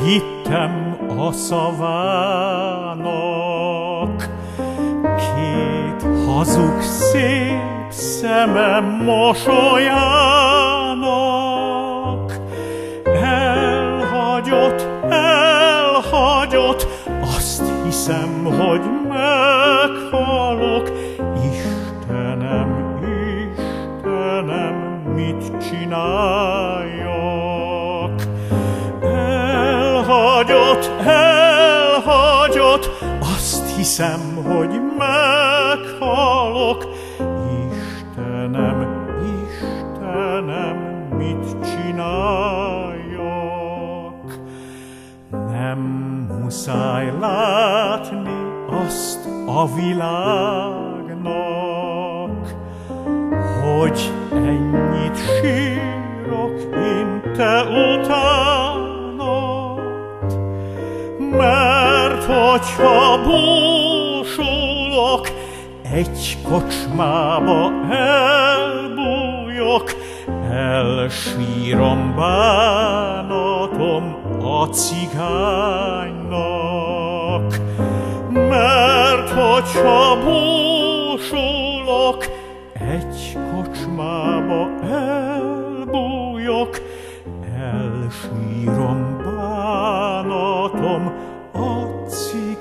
hittem a szavának. Két hazug szép szemem mosolyának. Elhagyott, azt hiszem, hogy meghalok. Istenem, Istenem, mit csináljak? Elhagyott, azt hiszem, hogy meghalok. Istenem, Istenem, mit csináljak? Nem muszáj látni azt a világnak, hogy ennyit sírok én te utánad. Mert hogyha búsulok, egy kocsmába elbújok, elsírom bánatom a cigánynak. Mert hogyha búsulok, egy kocsmába elbújok, elsírom bánatom a cigánynak.